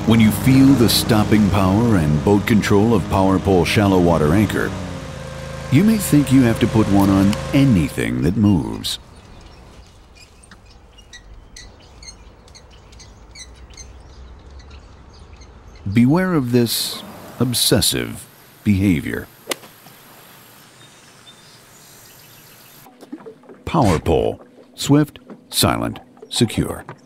When you feel the stopping power and boat control of PowerPole shallow water anchor, you may think you have to put one on anything that moves. Beware of this obsessive behavior. PowerPole. Swift, silent, secure.